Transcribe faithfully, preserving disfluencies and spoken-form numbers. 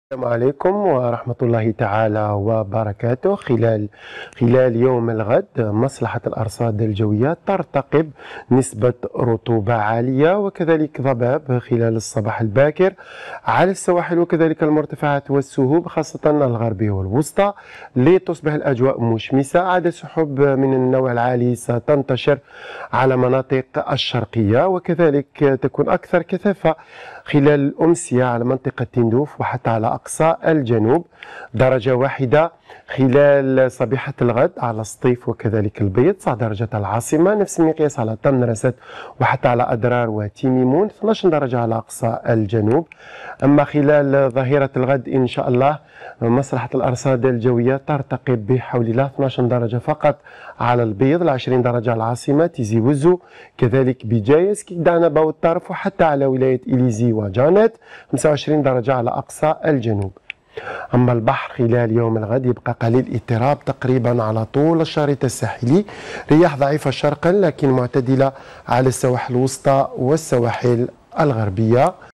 السلام عليكم ورحمة الله تعالى وبركاته. خلال خلال يوم الغد مصلحة الأرصاد الجوية ترتقب نسبة رطوبة عالية وكذلك ضباب خلال الصباح الباكر على السواحل وكذلك المرتفعات والسهوب خاصة الغربية والوسطى، لتصبح الأجواء مشمسة. عدد سحب من النوع العالي ستنتشر على مناطق الشرقية وكذلك تكون أكثر كثافة خلال الأمسية على منطقة تندوف وحتى على أقصى الجنوب. درجة واحدة خلال صبيحة الغد على سطيف وكذلك البيض، تسع درجات العاصمة، نفس المقياس على تمنرست وحتى على أدرار وتيميمون، اثناش درجة على أقصى الجنوب. أما خلال ظهيرة الغد إن شاء الله مصلحة الأرصاد الجوية ترتقب بحول الله اثناش درجة فقط على البيض، عشرين درجة على العاصمة تيزي وزو، كذلك بجايز كيدانبا والطرف وحتى على ولاية إليزي وجانت، خمسة وعشرين درجة على أقصى الجنوب. أما البحر خلال يوم الغد يبقى قليل اضطراب تقريبا على طول الشريط الساحلي، رياح ضعيفة شرقا لكن معتدلة على السواحل الوسطى والسواحل الغربية.